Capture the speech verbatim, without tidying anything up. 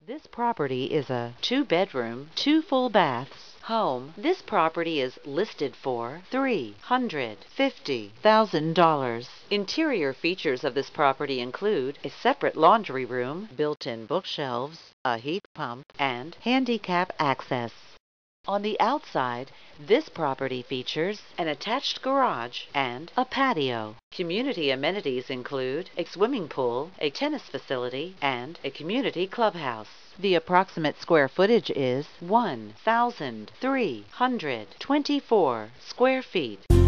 This property is a two-bedroom, two full baths home. This property is listed for three hundred fifty thousand dollars. Interior features of this property include a separate laundry room, built-in bookshelves, a heat pump, and handicap access. On the outside, this property features an attached garage and a patio. Community amenities include a swimming pool, a tennis facility, and a community clubhouse. The approximate square footage is one thousand three hundred twenty-four square feet.